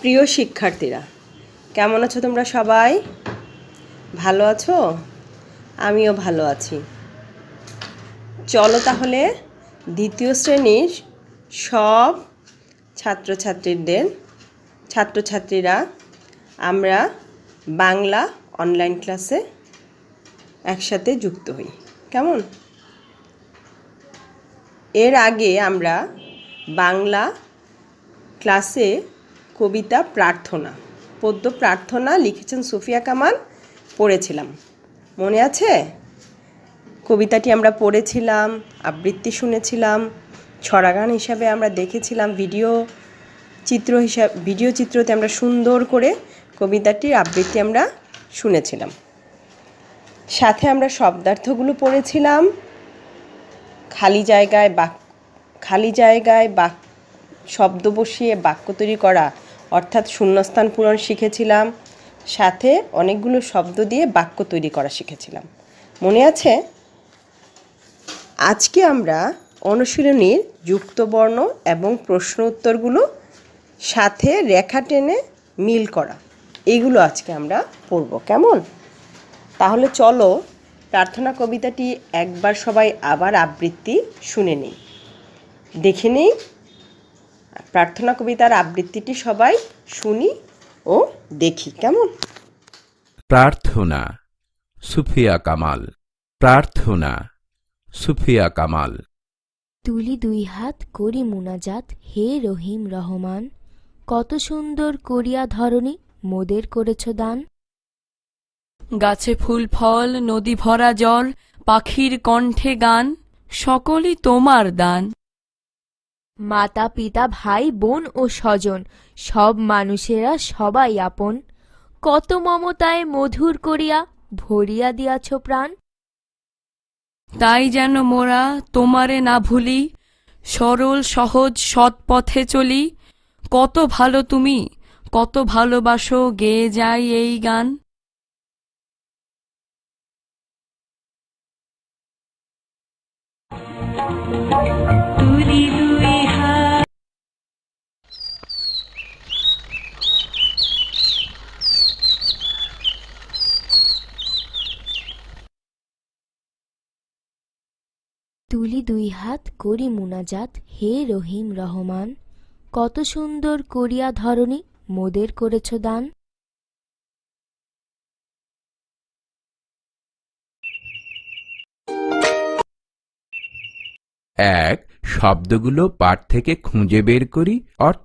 প্রিয় শিক্ষার্থীরা, কেমন আছো তোমরা? সবাই ভালো আছো? আমিও ভালো আছি। চলো তাহলে দ্বিতীয় শ্রেণীর সব ছাত্রছাত্রীরা আমরা বাংলা অনলাইন ক্লাসে একসাথে যুক্ত হই। কেমন? এর আগে আমরা বাংলা ক্লাসে কবিতা প্রার্থনা, পদ্য প্রার্থনা লিখেছেন সুফিয়া কামাল, পড়েছিলাম। মনে আছে? কবিতাটি আমরা পড়েছিলাম, আবৃত্তি শুনেছিলাম, ছড়াগান হিসাবে আমরা দেখেছিলাম, ভিডিও চিত্রতে আমরা সুন্দর করে কবিতাটির আবৃত্তি আমরা শুনেছিলাম। সাথে আমরা শব্দার্থগুলো পড়েছিলাম, খালি জায়গায় শব্দ বসিয়ে বাক্য তৈরি করা অর্থাৎ শূন্যস্থান পূরণ শিখেছিলাম। সাথে অনেকগুলো শব্দ দিয়ে বাক্য তৈরি করা শিখেছিলাম। মনে আছে? আজকে আমরা অনুশীলনীর যুক্তবর্ণ এবং প্রশ্ন উত্তরগুলো সাথে রেখা টেনে মিল করা, এইগুলো আজকে আমরা পড়ব। কেমন? তাহলে চলো প্রার্থনা কবিতাটি একবার সবাই আবার আবৃত্তি শুনে নিই, দেখে নিই। প্রার্থনা কবিতার আবৃত্তিটি সবাই শুনি ও দেখি। কেমন? প্রার্থনা, সুফিয়া কামাল। প্রার্থনা, সুফিয়া কামাল। তুলি দুই হাত করি মুনাজাত, হে রহিম রহমান, কত সুন্দর করিয়া ধরণী মোদের করেছ দান। গাছে ফুল ফল, নদী ভরা জল, পাখির কণ্ঠে গান, সকলই তোমার দান। মাতা পিতা ভাই বোন ও স্বজন, সব মানুষেরা সবাই আপন, কত মমতায় মধুর করিয়া ভরিয়া দিয়াছ প্রাণ। তাই যেন মোরা তোমারে না ভুলি, সরল সহজ সৎ পথে চলি, কত ভালো তুমি, কত ভালোবাসো, গেয়ে যাই এই গান। তুলি দুই হাত করি মুনাজাত, হে রহিম রহমান, কত সুন্দর করিয়া ধরণী মোদের করেছ দান। এক, শব্দগুলো পাঠ থেকে খুঁজে বের করি অর্থ।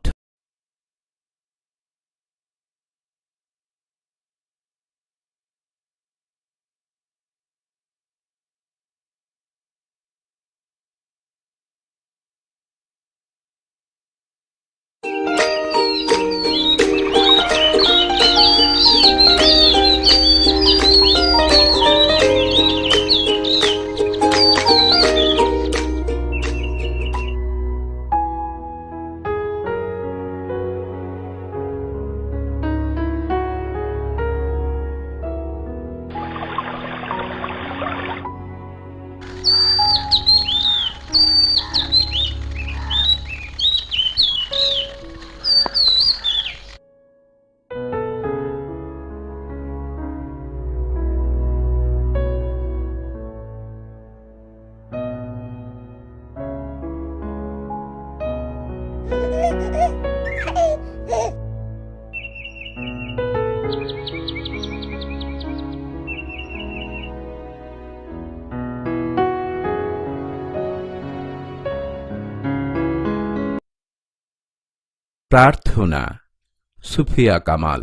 প্রার্থনা, সুফিয়া কামাল।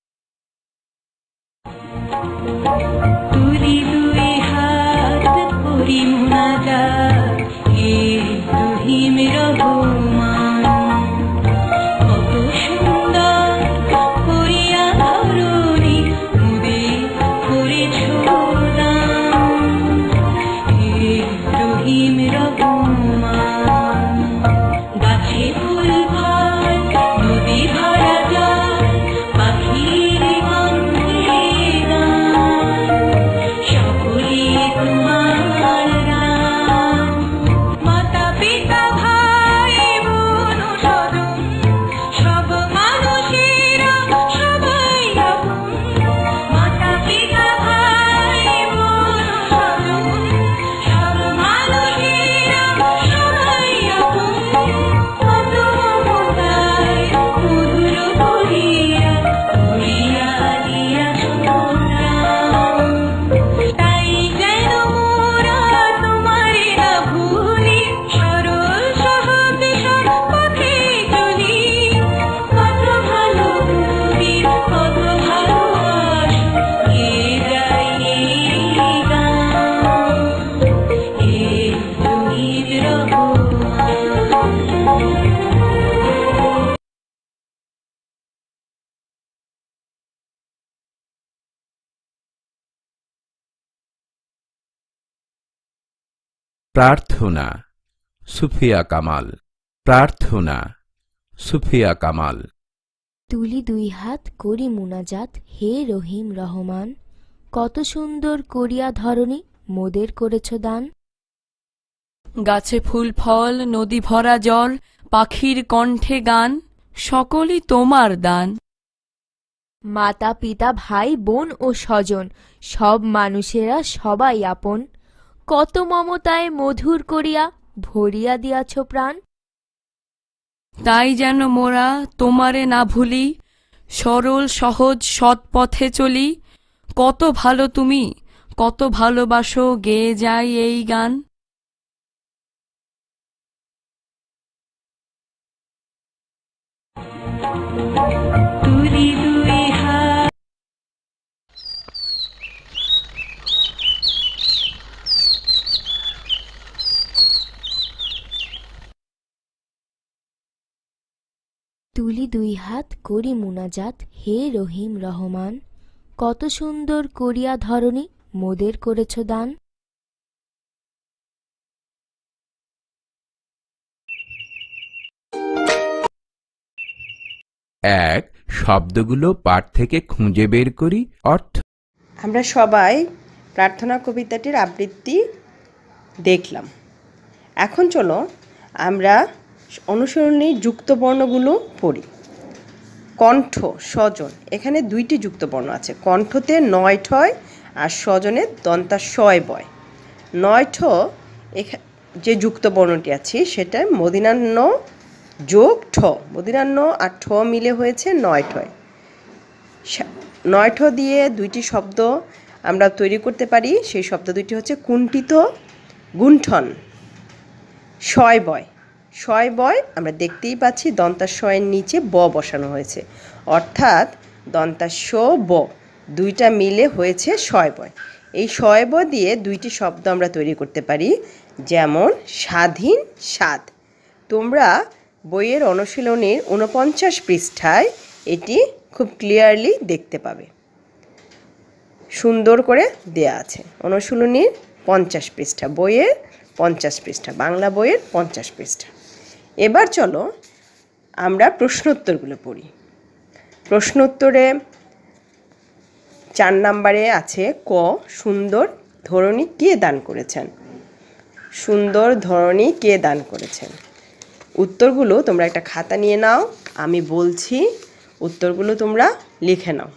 তুলি দুই হাত করি মুনাজাত, হে রহিম রহমান, কত সুন্দর করিয়া ধরণী মোদের করেছ দান। হে রহিম রহমান, গাছে ফুল ফল, নদী ভরা জল, পাখির কণ্ঠে গান, সকলে তোমার নাম। মাতা পিতা ভাই প্রার্থনা সুফিয়া কামাল, প্রার্থনা সুফিয়া কামাল। তুলি দুই হাত করি মুনাজাত, হে রহিম রহমান, কত সুন্দর করিয়া ধরণী মোদের করেছ দান। গাছে ফুল ফল, নদী ভরা জল, পাখির কণ্ঠে গান, সকলই তোমার দান। মাতা পিতা ভাই বোন ও স্বজন, সব মানুষেরা সবাই আপন, কত মমতায় মধুর করিয়া ভরিয়া দিয়াছ প্রাণ। তাই যেন মোরা তোমারে না ভুলি, সরল সহজ সৎ পথে চলি, কত ভালো তুমি, কত ভালোবাসো, গেয়ে যাই এই গান। তুলি দুই হাত তুলি দুই হাত করি মুনাজাত, হে রহিম রহমান, কত সুন্দর করিয়া ধরণী মোদের করেছ দান। এক, শব্দগুলো পাঠ থেকে খুঁজে বের করি অর্থ। আমরা সবাই প্রার্থনা কবিতাটির আবৃত্তি দেখলাম। এখন চলো আমরা অনুসরণী যুক্তবর্ণগুলো পড়ি। কণ্ঠ, স্বজন, এখানে দুইটি যুক্তবর্ণ আছে। কণ্ঠতে নয় ঠয় আর স্বজনে দন্তাশয় বয়। নয় ঠ যে যুক্তবর্ণটি আছে সেটা মদিনান্ন যোগ ঠ, মদিনান্ন আর ঠ মিলে হয়েছে নয় ঠয়। নয় ঠ দিয়ে দুইটি শব্দ আমরা তৈরি করতে পারি। সেই শব্দ দুইটি হচ্ছে কুণ্ঠিত, গুণ্ঠন। শয় বয়, শয় বয় আমরা দেখতেই পাচ্ছি দন্তাশয়ের নিচে ব বসানো হয়েছে, অর্থাৎ দন্তাস্য ব দুইটা মিলে হয়েছে শয় বয়। এই শয় ব দিয়ে দুইটি শব্দ আমরা তৈরি করতে পারি, যেমন স্বাধীন, স্বাদ। তোমরা বইয়ের অনুশীলনীর 49 পৃষ্ঠায় এটি খুব ক্লিয়ারলি দেখতে পাবে, সুন্দর করে দেয়া আছে। অনুশীলনীর 50 পৃষ্ঠা, বইয়ের 50 পৃষ্ঠা, বাংলা বইয়ের 50 পৃষ্ঠা। এবার চলো আমরা প্রশ্নোত্তরগুলো পড়ি। প্রশ্নোত্তরে 4 নম্বরে আছে ক, সুন্দর ধরনী কে দান করেছেন? সুন্দর ধরনী কে দান করেছেন? উত্তরগুলো তোমরা একটা খাতা নিয়ে নাও, আমি বলছি, উত্তরগুলো তোমরা লিখে নাও।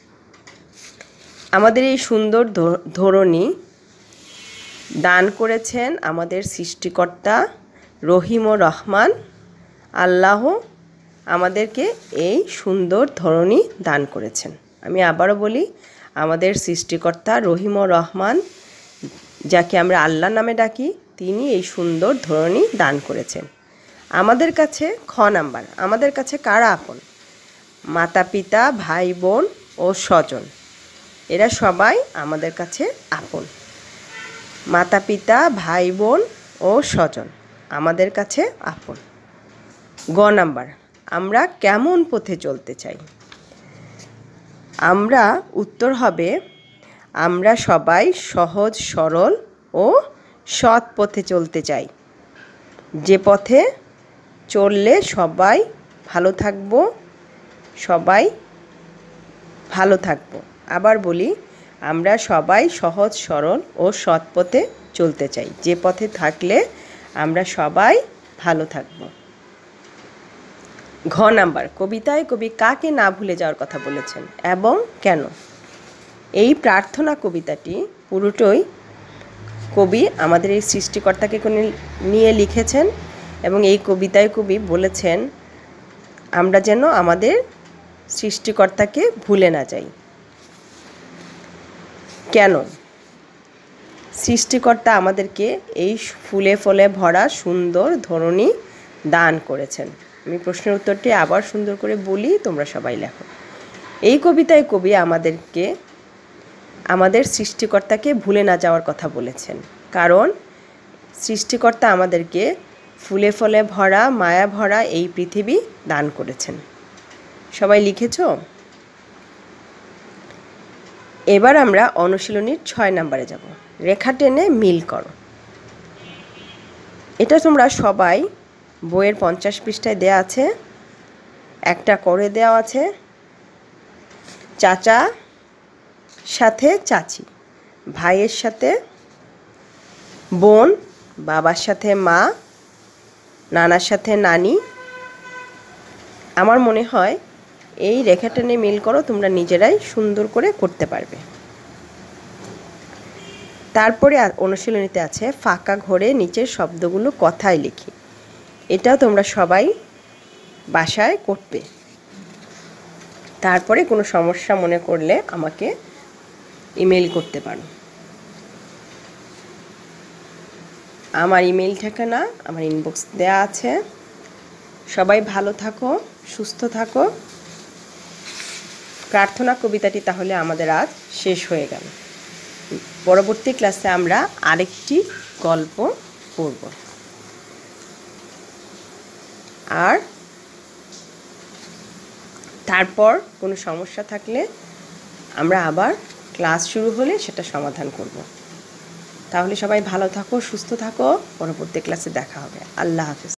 আমাদের এই সুন্দর ধরনী দান করেছেন আমাদের সৃষ্টিকর্তা রহিম ও রহমান আল্লাহ আমাদেরকে এই সুন্দর ধরনী দান করেছেন। আমি আবারও বলি, আমাদের সৃষ্টিকর্তা রহিম ও রহমান, যাকে আমরা আল্লাহ নামে ডাকি, তিনি এই সুন্দর ধরনী দান করেছেন। আমাদের কাছে খ নাম্বার, আমাদের কাছে কারা আপন? মাতা পিতা, ভাই বোন ও স্বজন, এরা সবাই আমাদের কাছে আপন। মাতা পিতা, ভাই বোন ও স্বজন আমাদের কাছে আপন। গ নাম্বার, আমরা কেমন পথে চলতে চাই? আমরা উত্তর হবে, আমরা সবাই সহজ সরল ও সৎ পথে চলতে চাই, যে পথে চললে সবাই ভালো থাকবো, সবাই ভালো থাকবো। আবার বলি, আমরা সবাই সহজ সরল ও সৎ পথে চলতে চাই, যে পথে থাকলে আমরা সবাই ভালো থাকবো। ঘ নাম্বার, কবিতায় কবি কাকে না ভুলে যাওয়ার কথা বলেছেন এবং কেন? এই প্রার্থনা কবিতাটি পুরোটাই কবি আমাদের এই সৃষ্টিকর্তাকে নিয়ে লিখেছেন এবং এই কবিতায় কবি বলেছেন আমরা যেন আমাদের সৃষ্টিকর্তাকে ভুলে না যাই। কেন? সৃষ্টিকর্তা আমাদেরকে এই ফুলে ফলে ভরা সুন্দর ধরনী দান করেছেন। আমি প্রশ্নের উত্তরটি আবার সুন্দর করে বলি, তোমরা সবাই লেখো। এই কবিতায় কবি আমাদেরকে আমাদের সৃষ্টিকর্তাকে ভুলে না যাওয়ার কথা বলেছেন, কারণ সৃষ্টিকর্তা আমাদেরকে ফুলে ফলে ভরা, মায়া ভরা এই পৃথিবী দান করেছেন। সবাই লিখেছো? এবার আমরা অনুশীলনীর 6 নম্বরে যাব। রেখা টেনে মিল করো। এটা তোমরা সবাই বইয়ের 50 পৃষ্ঠায় দেওয়া আছে, একটা করে দেওয়া আছে। চাচা সাথে চাচি, ভাইয়ের সাথে বোন, বাবার সাথে মা, নানার সাথে নানি। আমার মনে হয় এই রেখা টেনে মিল করো তোমরা নিজেরাই সুন্দর করে করতে পারবে। তারপরে অনুশীলনীতে আছে ফাঁকা ঘরে নিচের শব্দগুলো কথায় লিখি। এটাও তোমরা সবাই বাসায় করবে। তারপরে কোনো সমস্যা মনে করলে আমাকে ইমেল করতে পারো। আমার ইমেল ঠিকানা আমার ইনবক্স দেওয়া আছে। সবাই ভালো থাকো, সুস্থ থাকো। প্রার্থনা কবিতাটি তাহলে আমাদের আজ শেষ হয়ে গেল। পরবর্তী ক্লাসে আমরা আরেকটি গল্প পড়ব। আর তারপর কোনো সমস্যা থাকলে আমরা আবার ক্লাস শুরু হলে সেটা সমাধান করব। তাহলে সবাই ভালো থাকো, সুস্থ থাকো। পরবর্তী ক্লাসে দেখা হবে। আল্লাহ হাফেজ।